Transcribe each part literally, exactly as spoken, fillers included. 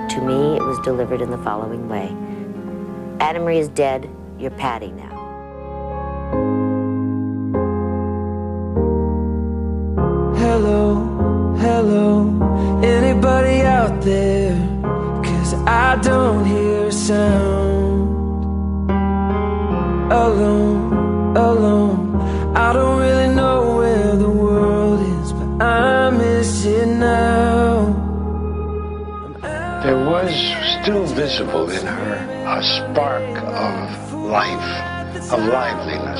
To me, it was delivered in the following way. Anna Marie is dead, you're Patty now. Hello, hello, anybody out there? 'Cause I don't hear a sound. Alone, alone, I don't really know where the world is, but I miss it now. There was still visible in her a spark of life, of liveliness.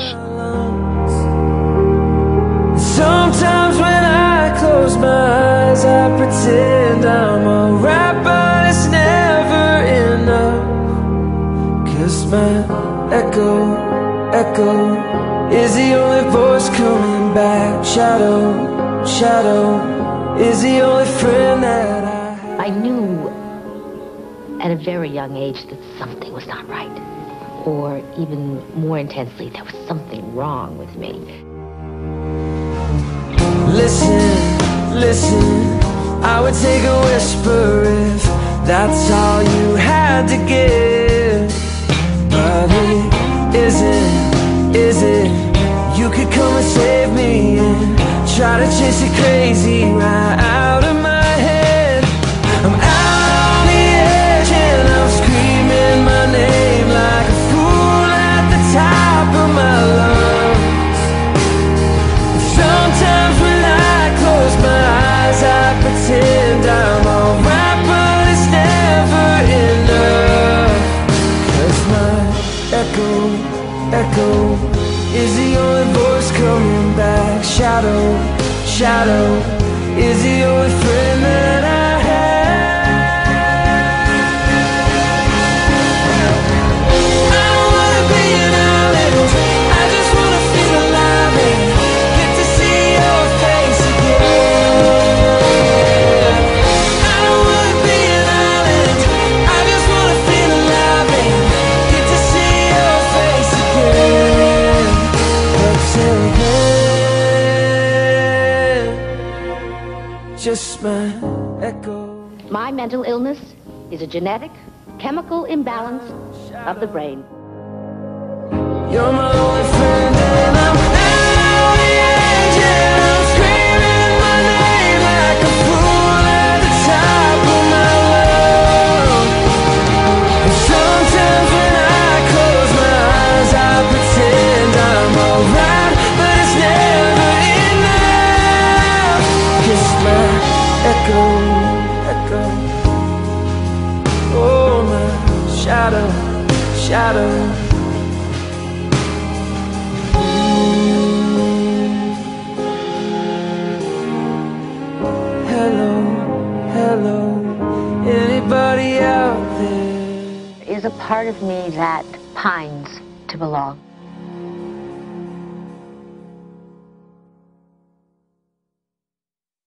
Sometimes when I close my eyes, I pretend I'm alright, but it's never enough. 'Cause my echo, echo is the only voice coming back. Shadow, shadow is the only friend that I have. I knew at a very young age that something was not right. Or even more intensely, there was something wrong with me. Listen, listen, I would take a whisper if that's all you had to give. But it isn't, is it? You could come and save me and try to chase it crazy right out of my head. I'm out on the edge and I'm screaming my name like a fool at the top of my lungs. Sometimes when I close my eyes, I pretend I'm alright, but it's never enough. 'Cause my echo, echo is the only voice coming back. Shadow, shadow is the only friend that I have. I don't wanna be an island, I just wanna feel alive and get to see your face again. I don't wanna be an island, I just wanna feel alive and get to see your face again. But till then, just my echo. My mental illness is a genetic, chemical imbalance of the brain. You're my only friend and I'm out on the edge and I'm screaming my name like a fool at the top of my lungs. And sometimes when I close my eyes, I pretend I'm alright, but it's never enough. 'Cause my echo, echo, oh my shadow, shadow. Hello, hello, anybody out there? There is a part of me that pines to belong.